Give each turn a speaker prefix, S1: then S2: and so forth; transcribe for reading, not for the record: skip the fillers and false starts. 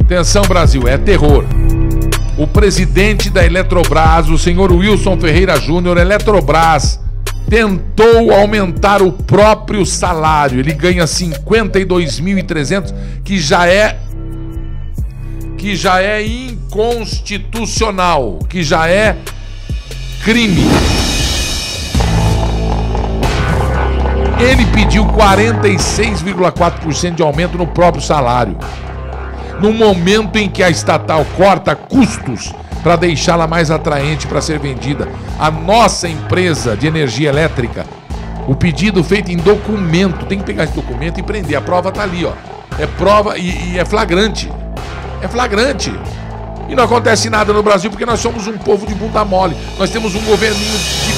S1: Atenção, Brasil, é terror. O presidente da Eletrobras, o senhor Wilson Ferreira Júnior, Eletrobras, tentou aumentar o próprio salário. Ele ganha 52.300, que já é inconstitucional, que já é crime. Ele pediu 46,4% de aumento no próprio salário, no momento em que a estatal corta custos para deixá-la mais atraente para ser vendida. A nossa empresa de energia elétrica, o pedido feito em documento, tem que pegar esse documento e prender. A prova tá ali, ó. É prova e é flagrante. É flagrante. E não acontece nada no Brasil porque nós somos um povo de bunda mole. Nós temos um governinho de